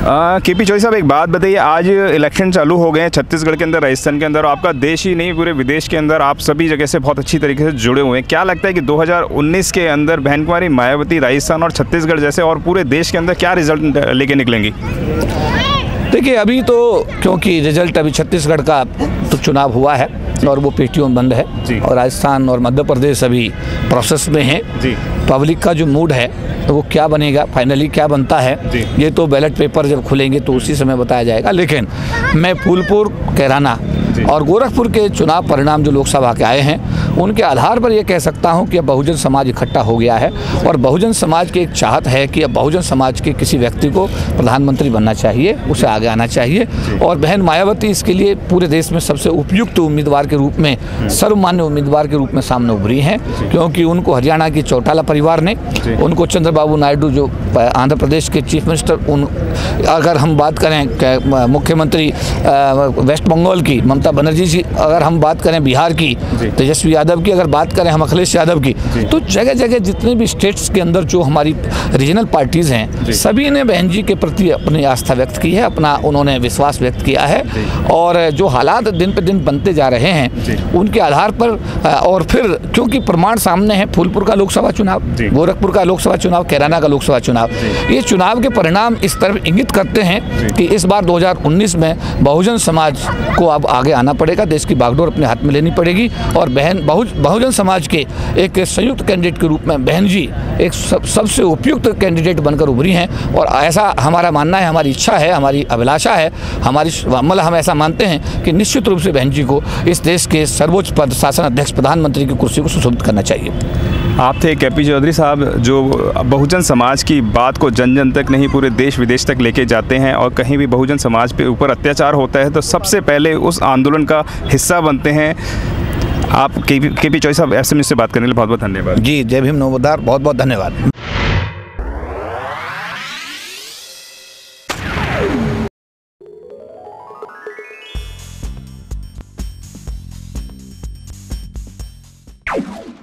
KP Chaudhary साहब, एक बात बताइए, आज इलेक्शन चालू हो गए हैं छत्तीसगढ़ के अंदर, राजस्थान के अंदर, आपका देश ही नहीं पूरे विदेश के अंदर आप सभी जगह से बहुत अच्छी तरीके से जुड़े हुए हैं। क्या लगता है कि 2019 के अंदर बहन कुमारी मायावती राजस्थान और छत्तीसगढ़ जैसे और पूरे देश के अंदर क्या रिजल्ट लेके निकलेंगी? देखिए, अभी तो क्योंकि रिजल्ट अभी छत्तीसगढ़ का तो चुनाव हुआ है और वो पेटियों में बंद है, और राजस्थान और मध्य प्रदेश अभी प्रोसेस में है। पब्लिक का जो मूड है तो वो क्या बनेगा, फाइनली क्या बनता है, ये तो बैलेट पेपर जब खुलेंगे तो उसी समय बताया जाएगा। लेकिन मैं फूलपुर, कैराना और गोरखपुर के चुनाव परिणाम जो लोकसभा के आए हैं उनके आधार पर ये कह सकता हूँ कि अब बहुजन समाज इकट्ठा हो गया है और बहुजन समाज की एक चाहत है कि अब बहुजन समाज के किसी व्यक्ति को प्रधानमंत्री बनना चाहिए, उसे आगे आना चाहिए। और बहन मायावती इसके लिए पूरे देश में सबसे उपयुक्त उम्मीदवार के रूप में, सर्वमान्य उम्मीदवार के रूप में सामने उभरी हैं, क्योंकि उनको हरियाणा की चौटाला परिवार ने, उनको चंद्रबाबू नायडू जो आंध्र प्रदेश के चीफ मिनिस्टर, अगर हम बात करें मुख्यमंत्री वेस्ट बंगाल की ममता बनर्जी जी, अगर हम बात करें बिहार की तेजस्वी यादव की, अगर बात करें हम अखिलेश यादव की, तो जगह जगह जितने भी स्टेट्स के अंदर जो हमारी रीजनल पार्टीज़ हैं सभी ने बहन जी के प्रति अपनी आस्था व्यक्त की है, अपना उन्होंने विश्वास व्यक्त किया है। और जो हालात दिन पे दिन बनते जा रहे हैं उनके आधार पर, और फिर क्योंकि प्रमाण सामने है, फूलपुर का लोकसभा चुनाव, गोरखपुर का लोकसभा चुनाव, कैराना का लोकसभा चुनाव, ये चुनाव के परिणाम इस तरफ इंगित करते हैं कि इस बार 2019 में बहुजन समाज को अब आगे आना पड़ेगा, देश की बागडोर अपने हाथ में लेनी पड़ेगी। और बहुजन समाज के एक संयुक्त कैंडिडेट के रूप में बहन जी एक सबसे उपयुक्त कैंडिडेट बनकर उभरी हैं। और ऐसा हमारा मानना है, हमारी इच्छा है, हमारी अभिलाषा है, मतलब हम ऐसा मानते हैं कि निश्चित रूप से बहन जी को इस देश के सर्वोच्च पद, शासन अध्यक्ष, प्रधानमंत्री की कुर्सी को सुशोभित करना चाहिए। आप थे केपी चौधरी साहब, जो बहुजन समाज की बात को जन जन तक नहीं पूरे देश विदेश तक लेके जाते हैं, और कहीं भी बहुजन समाज पे ऊपर अत्याचार होता है तो सबसे पहले उस आंदोलन का हिस्सा बनते हैं। आप केपी चौधरी साहब, ऐसे में से बात करने के लिए बहुत बहुत धन्यवाद। जी, जय भीम, नमोदार, बहुत बहुत धन्यवाद।